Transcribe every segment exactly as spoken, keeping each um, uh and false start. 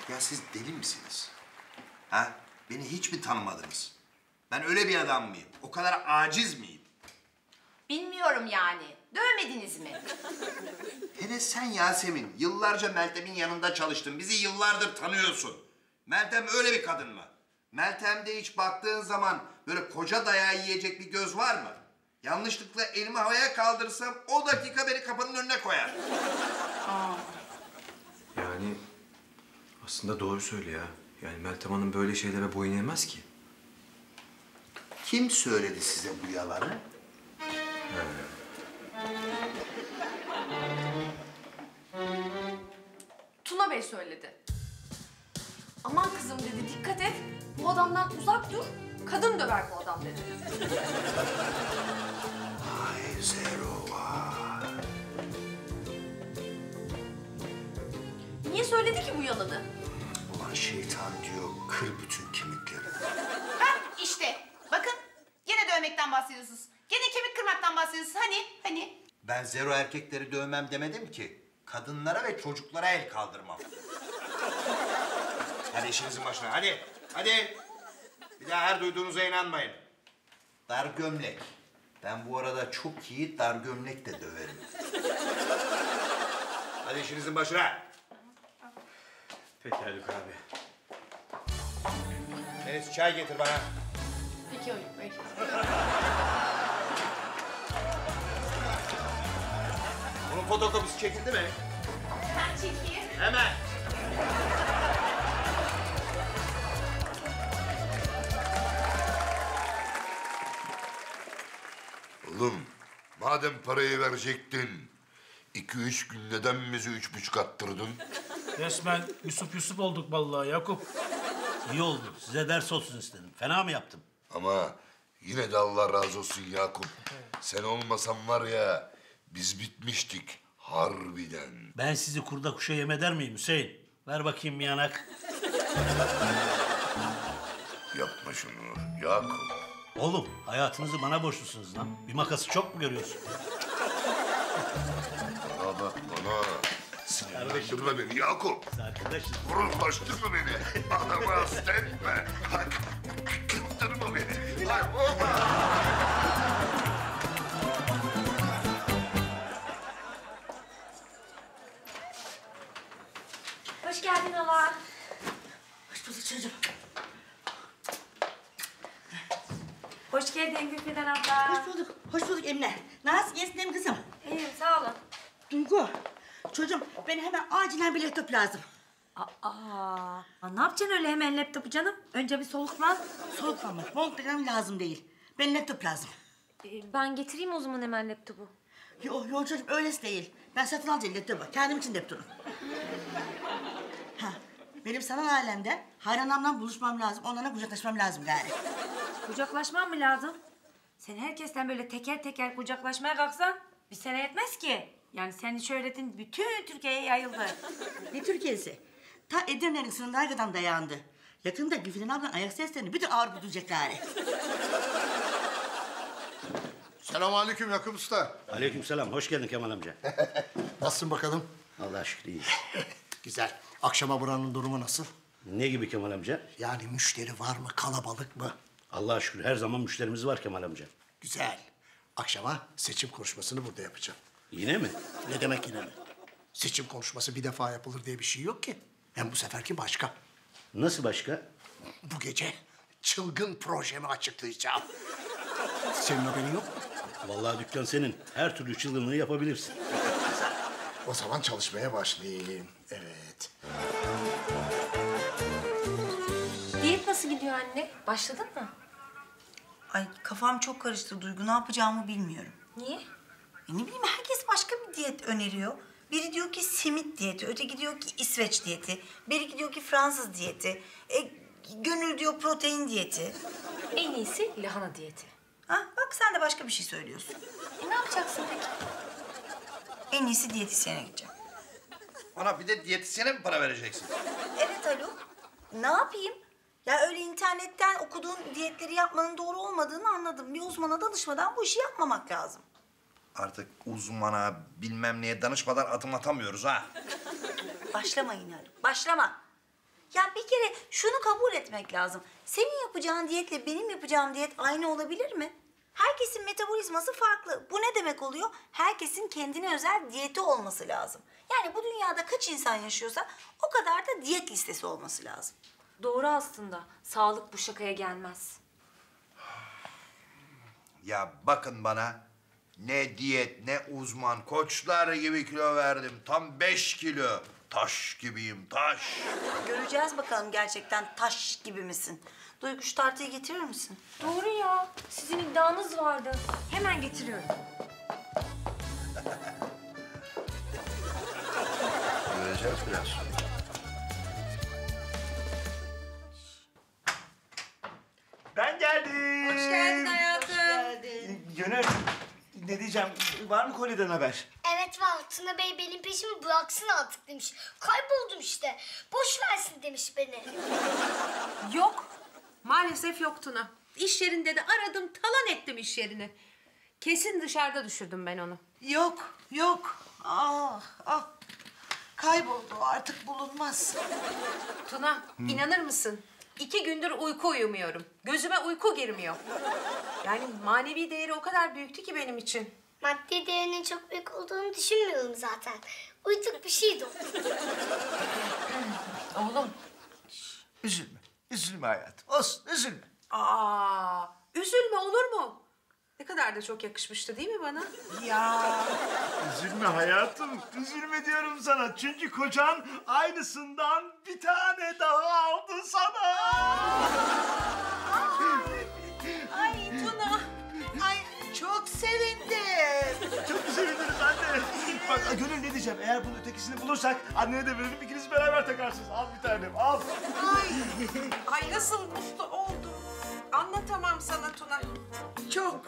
Ya siz deli misiniz? Ha? Beni hiç mi tanımadınız? Ben öyle bir adam mıyım? O kadar aciz miyim? Bilmiyorum yani. Dövmediniz mi? Hele sen Yasemin, yıllarca Meltem'in yanında çalıştın. Bizi yıllardır tanıyorsun. Meltem öyle bir kadın mı? Meltem'de hiç baktığın zaman böyle koca dayağı yiyecek bir göz var mı? Yanlışlıkla elimi havaya kaldırsam o dakika beni kapının önüne koyar. Aa. Yani aslında doğru söylüyor ya. Yani Meltem Hanım böyle şeylere boyun eğmez ki. Kim söyledi size bu yalanı? Tuna Bey söyledi. Aman kızım dedi, dikkat et. Bu adamdan uzak dur. Kadın döver bu adam dedi. Ay Zerova. Niye söyledi ki bu yalanı? Ulan şeytan diyor, kır bütün kemikleri. Hah işte. Bakın. Gene dövmekten bahsediyorsunuz. Gene kemik kırmaktan bahsediyorsunuz. Hani? Hani? Ben zero erkekleri dövmem demedim ki. Kadınlara ve çocuklara el kaldırmam. Hadi işinizin başına, hadi. Hadi. Bir daha her duyduğunuza inanmayın. Dar gömlek. Ben bu arada çok iyi dar gömlek de döverim. Hadi işinizin başına. Peki Haluk abi. Deniz çay getir bana. Peki Haluk Bey. Bunun fotokopisi çekildi mi? Hemen çekeyim. Hemen. Oğlum, madem parayı verecektin, iki üç gün neden bizi üç buçuk attırdın? Resmen Yusuf Yusuf olduk vallahi Yakup. İyi oldu. Size ders olsun istedim. Fena mı yaptım? Ama yine de Allah razı olsun Yakup. Sen olmasan var ya, biz bitmiştik harbiden. Ben sizi kurda kuşa yem eder miyim Hüseyin? Ver bakayım bir yanak. Yapma şunu Yakup. Oğlum hayatınızı bana borçlusunuz lan. Bir makası çok mu görüyorsun? Bana bak bana. Sinirlendirme beni Yakup. Biz arkadaşız. Vurullaştırma beni. Adamı hasta etme. Bak, kızdırma beni. Bak, Hoş geldin hala. Hoş bulduk çocuğum. Hoş geldin Gülfiden abla. Hoş bulduk. Hoş bulduk Emine. Nasılsın? İyisin kızım? İyiyim, sağ olun. Duygu. Çocuğum ben hemen acilen bir laptop lazım. Aa, aa, ne yapacaksın öyle hemen laptopu canım? Önce bir soluklan. Soluklanmak, moluklanmam lazım değil. Ben laptop lazım. Ee, ben getireyim o zaman hemen laptopu. Yo, yo çocuğum öylesi değil. Ben satın alacağım laptopu. Kendim için laptopu. Ha, benim sanal alemde hayranlarımla buluşmam lazım. Onlarla kucaklaşmam lazım gari. Kucaklaşman mı lazım? Sen herkesten böyle teker teker kucaklaşmaya kalksan bir sene yetmez ki. Yani senin şöhretin bütün Türkiye'ye yayıldı. Ne Türkiye'si? Ta Edirne'nin sınırına kadar dayandı. Yakında Güfiden ablanın ayak seslerini bütün Avrupa duyacak gari. Selamünaleyküm Yakup Usta. Aleykümselam. Hoş geldin Kemal amca. Nasılsın bakalım? Allah'a şükür iyi. Güzel. Akşama buranın durumu nasıl? Ne gibi Kemal amca? Yani müşteri var mı, kalabalık mı? Allah'a şükür her zaman müşterimiz var Kemal amca. Güzel. Akşama seçim konuşmasını burada yapacağım. Yine mi? Ne demek yine mi? Seçim konuşması bir defa yapılır diye bir şey yok ki. Hem bu seferki başka. Nasıl başka? Bu gece çılgın projemi açıklayacağım. Senin haberin yok mu? Vallahi dükkan senin. Her türlü çılgınlığı yapabilirsin. O zaman çalışmaya başlayayım. Evet. Diyet nasıl gidiyor anne? Başladın mı? Ay kafam çok karıştı Duygu. Ne yapacağımı bilmiyorum. Niye? E ne bileyim herkes başka bir diyet öneriyor. Biri diyor ki simit diyeti, öteki diyor ki İsveç diyeti, biri diyor ki Fransız diyeti, e, Gönül diyor protein diyeti. En iyisi lahana diyeti. Ha bak sen de başka bir şey söylüyorsun. E ne yapacaksın peki? En iyisi diyetisyene gideceğim. Bana bir de diyetisyene mi para vereceksin? Evet Haluk. Ne yapayım? Ya öyle internetten okuduğun diyetleri yapmanın doğru olmadığını anladım. Bir uzmana danışmadan bu işi yapmamak lazım. Artık uzmana bilmem neye danışmadan adım atamıyoruz ha. Başlama yine Haluk. Başlama. Ya bir kere şunu kabul etmek lazım. Senin yapacağın diyetle benim yapacağım diyet aynı olabilir mi? Herkesin metabolizması farklı. Bu ne demek oluyor? Herkesin kendine özel diyeti olması lazım. Yani bu dünyada kaç insan yaşıyorsa o kadar da diyet listesi olması lazım. Doğru aslında. Sağlık bu şakaya gelmez. Ya bakın bana. Ne diyet, ne uzman. Koçlar gibi kilo verdim. Tam beş kilo. Taş gibiyim, taş. Göreceğiz bakalım gerçekten taş gibi misin? Duygu şu tartıyı getirir misin? Doğru ya. Sizin iddianız vardı. Hemen getiriyorum. Göreceğiz biraz sonra. Ben geldim. Hoş geldin hayatım. Gönül, ne diyeceğim? Var mı koliden haber? Evet var. Tuna Bey benim peşimi bıraksın artık demiş. Kayboldum işte. Boş versin demiş beni. Yok. Maalesef yok Tuna. İş yerinde de aradım, talan ettim iş yerini. Kesin dışarıda düşürdüm ben onu. Yok, yok. Ah, ah. Kayboldu, artık bulunmaz. Tuna, inanır mısın? İki gündür uyku uyumuyorum. Gözüme uyku girmiyor. Yani manevi değeri o kadar büyüktü ki benim için. Maddi değerinin çok büyük olduğunu düşünmüyorum zaten. Uyduk bir şeydi o. Oğlum. Üzülme, üzülme hayatım. Olsun, üzülme. Aa, üzülme olur mu? Ne kadar da çok yakışmıştı değil mi bana? Ya. Üzülme hayatım, üzülme diyorum sana. Çünkü kocan aynısından bir tane daha aldı sana. Ay Tuna. Ay çok sevindim. Çok sevinirim anne. Bak Gönül ne diyeceğim? Eğer bunun ötekisini bulursak annene de verelim. İkiniz beraber takarsınız. Al bir tanem, al. Ay, ay nasıl mutlu oldum. Anlatamam sana Tuna. Çok.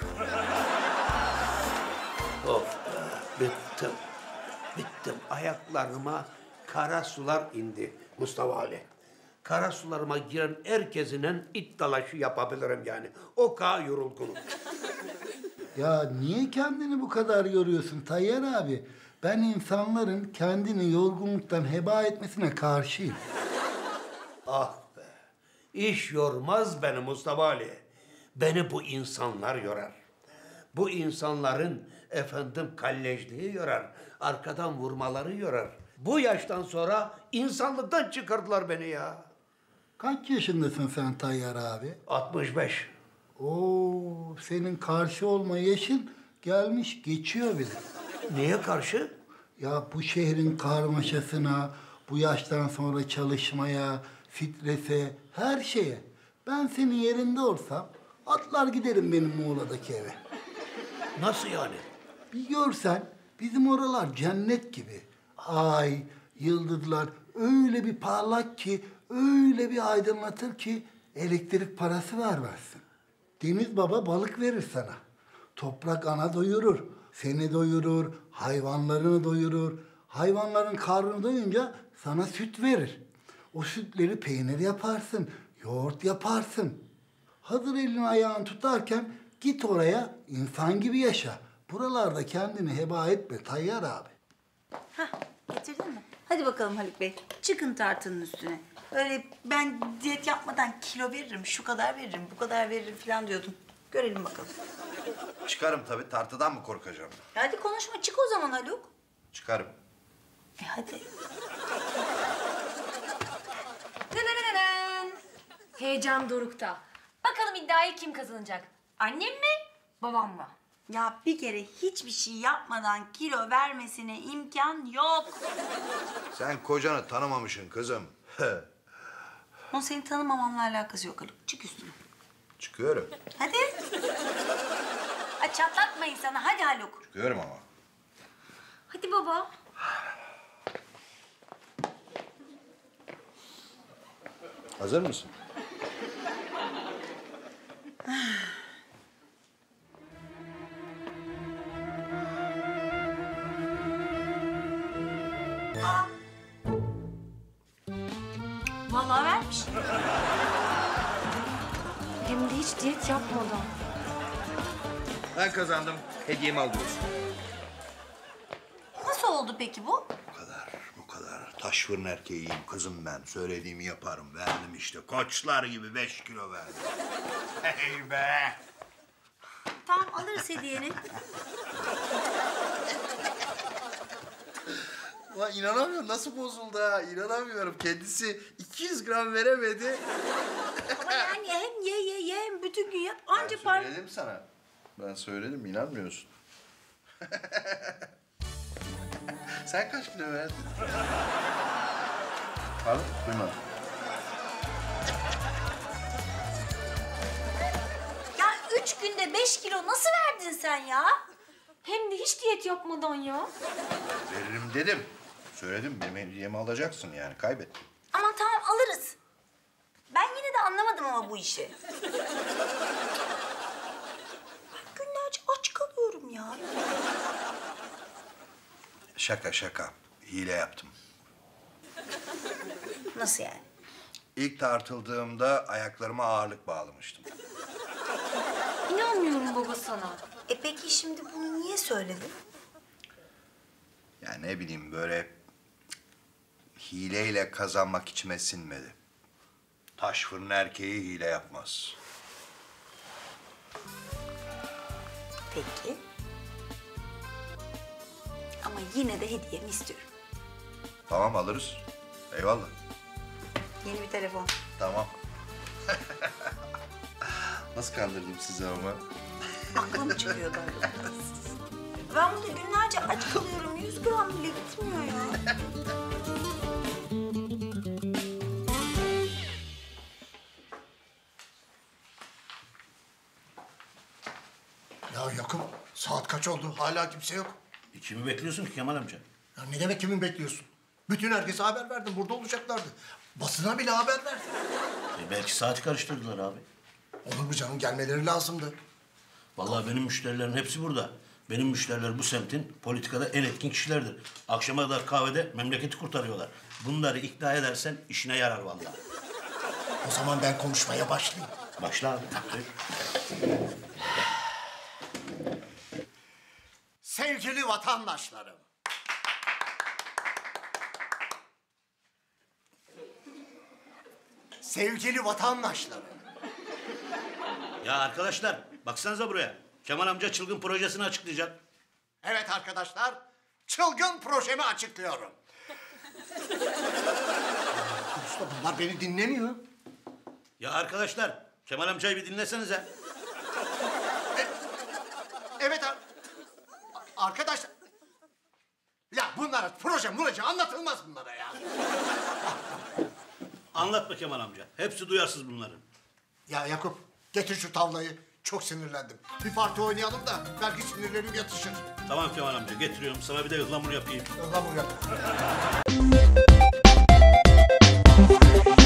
Of be, bittim. Bittim. Ayaklarıma kara sular indi Mustafa Ali. Kara sularıma giren herkesinin it dalaşı yapabilirim yani. O kadar yorulgunum. Ya niye kendini bu kadar yoruyorsun Tayyar abi? Ben insanların kendini yorgunluktan heba etmesine karşıyım. Ah be. İş yormaz beni Mustafa Ali. Beni bu insanlar yorar. Bu insanların efendim kalleşliği yorar. Arkadan vurmaları yorar. Bu yaştan sonra insanlıktan çıkardılar beni ya. Kaç yaşındasın sen Tayyar abi? altmış beş. Oo, senin karşı olma yaşın gelmiş geçiyor bile. Niye karşı? Ya bu şehrin karmaşasına, bu yaştan sonra çalışmaya, strese, her şeye. Ben senin yerinde olsam atlar giderim benim Muğla'daki eve. Nasıl yani? Bir görsen bizim oralar cennet gibi. Ay, yıldızlar öyle bir parlak ki, öyle bir aydınlatır ki elektrik parası vermezsin. Deniz baba balık verir sana. Toprak ana doyurur, seni doyurur, hayvanlarını doyurur. Hayvanların karnını doyunca sana süt verir. O sütleri peynir yaparsın, yoğurt yaparsın. Hazır elini ayağını tutarken git oraya insan gibi yaşa. Buralarda kendini heba etme Tayyar abi. Hah, getirdin mi? Hadi bakalım Haluk Bey, çıkın tartının üstüne. Öyle ben diyet yapmadan kilo veririm, şu kadar veririm, bu kadar veririm falan diyordun. Görelim bakalım. Çıkarım tabii. Tartıdan mı korkacağım? Hadi konuşma, çık o zaman Haluk. Çıkarım. E hadi. Dınırırırın. Heyecan dorukta. Bakalım iddiayı kim kazanacak? Annem mi, babam mı? Ya bir kere hiçbir şey yapmadan kilo vermesine imkan yok. Sen kocanı tanımamışsın kızım. Onun seni tanımamamla alakası yok Haluk. Çık üstüne. Çıkıyorum. Hadi. Ay çatlatma insanı. Hadi Haluk. Çıkıyorum ama. Hadi baba. Hazır mısın? Vallahi vermiş. Hem de hiç diyet yapmadan. Ben kazandım. Hediyemi alıyorsun. Nasıl oldu peki bu? Bu kadar, bu kadar. taş fırın erkeğiyim kızım ben. Söylediğimi yaparım. Verdim işte. Koçlar gibi beş kilo verdim. Hey be! Tamam alırız hediyeni. Ulan inanamıyorum. Nasıl bozuldu ha? İnanamıyorum. Kendisi iki yüz gram veremedi. Ama yani hem ye ye ye hem bütün gün yat. Anca Ben par... söyledim sana. Ben söyledim. İnanmıyorsun. Sen kaç kilo verdin? Pardon? Duymadım. Ya üç günde beş kilo nasıl verdin sen ya? Hem de hiç diyet yapmadan ya. Veririm dedim. Söyledim. Benim hediyemi alacaksın yani. Kaybettim. Aman tamam alırız. Ben yine de anlamadım ama bu işi. Ben günlerce aç kalıyorum ya. Şaka şaka. Hile yaptım. Nasıl yani? İlk tartıldığımda ayaklarıma ağırlık bağlamıştım. İnanmıyorum baba sana. E peki şimdi bunu niye söyledin? Ya ne bileyim böyle hileyle kazanmak içime sinmedi. Taş fırın erkeği hile yapmaz. Peki. Ama yine de hediyemi istiyorum. Tamam alırız. Eyvallah. Yeni bir telefon. Tamam. Nasıl kandırdım sizi ama? Aklım çıkıyor galiba. Ben burada günlerce aç kalıyorum. Yüz gram bile gitmiyor ya. Ya Yakup, saat kaç oldu? Hala kimse yok. E, kimi bekliyorsun ki Kemal amca? Ya ne demek kimin bekliyorsun? Bütün herkese haber verdim, burada olacaklardı. Basına bile haber verdim. E, belki saati karıştırdılar abi. Olur mu canım, gelmeleri lazımdı. Vallahi benim müşterilerin hepsi burada. Benim müşteriler bu semtin politikada en etkin kişilerdir. Akşama kadar kahvede memleketi kurtarıyorlar. Bunları ikna edersen işine yarar vallahi. O zaman ben konuşmaya başlayayım. Başla abi. Sevgili vatandaşlarım. Sevgili vatandaşlarım. Ya arkadaşlar baksanıza buraya. Kemal amca çılgın projesini açıklayacak. Evet arkadaşlar, çılgın projemi açıklıyorum. Usta bunlar beni dinlemiyor. Ya arkadaşlar Kemal amcayı bir dinlesenize. Evet ar arkadaşlar. Ya bunlara proje proje anlatılmaz bunlara ya. Anlatma Kemal amca. Hepsi duyarsız bunların. Ya Yakup getir şu tavlayı. Çok sinirlendim. Bir parti oynayalım da belki sinirlerim yatışır. Tamam Kemal amca getiriyorum. Sana bir de ıhlamur yapayım. Ihlamur yap.